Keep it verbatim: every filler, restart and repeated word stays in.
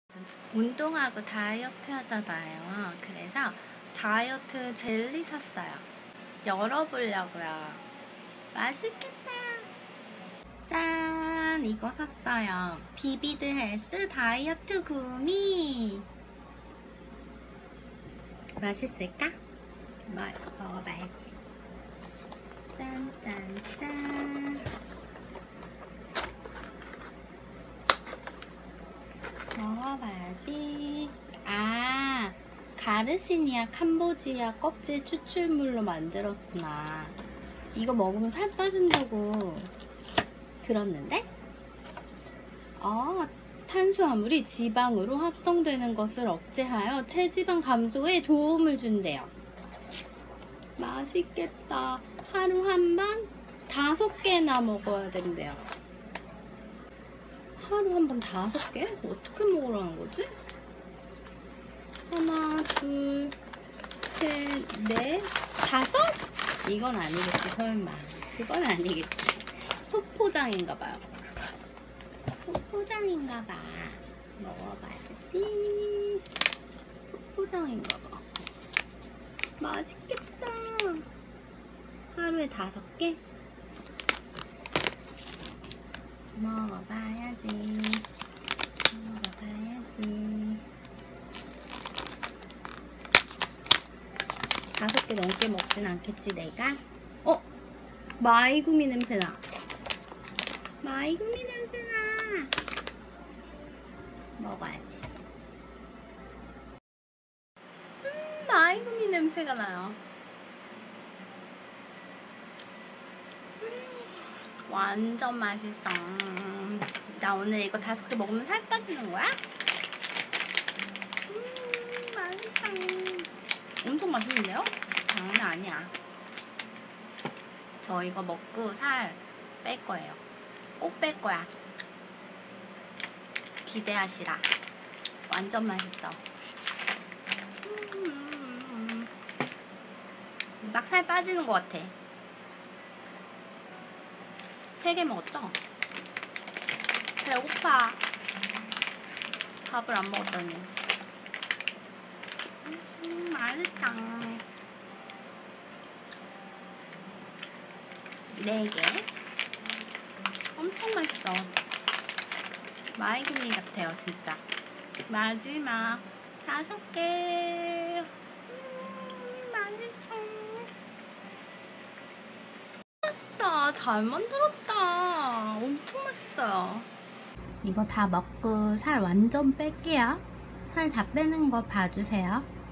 운동하고 다이어트 하잖아요. 그래서 다이어트 젤리 샀어요. 열어보려고요. 맛있겠다. 짠! 이거 샀어요. 비비드 헬스 다이어트 구미. 맛있을까? 뭐, 먹어봐야지. 짠짠짠. 먹어봐야지. 아, 가르시니아 캄보지아 껍질 추출물로 만들었구나. 이거 먹으면 살 빠진다고 들었는데? 아, 탄수화물이 지방으로 합성되는 것을 억제하여 체지방 감소에 도움을 준대요. 맛있겠다. 하루 한 번 다섯 개나 먹어야 된대요. 하루 한 번 다섯 개? 어떻게 먹으라는 거지? 하나, 둘, 셋, 넷, 다섯? 이건 아니겠지, 설마. 그건 아니겠지. 소포장인가봐요. 소포장인가봐. 먹어봐야지. 소포장인가봐. 맛있겠다. 하루에 다섯 개? 먹어봐야지. 먹어봐야지. 다섯 개 넘게 먹진 않겠지, 내가? 어? 마이구미 냄새나. 마이구미 냄새나. 먹어야지. 음, 마이구미 냄새가 나요. 음, 완전 맛있어. 나 오늘 이거 다섯 개 먹으면 살 빠지는 거야? 음, 맛있어. 엄청 맛있는데요? 장난 아니야. 저 이거 먹고 살 뺄 거예요. 꼭 뺄 거야. 기대하시라. 완전 맛있어. 음, 막 살 빠지는 것 같아. 세 개 먹었죠? 배고파. 밥을 안 먹었더니. 음, 맛있다. 네 개. 엄청 맛있어. 마이구미 같아요, 진짜. 마지막 다섯 개. 음, 맛있어. 맛있다. 잘 만들었다. 엄청 맛있어요. 이거 다 먹고 살 완전 뺄게요. 살 다 빼는 거 봐주세요.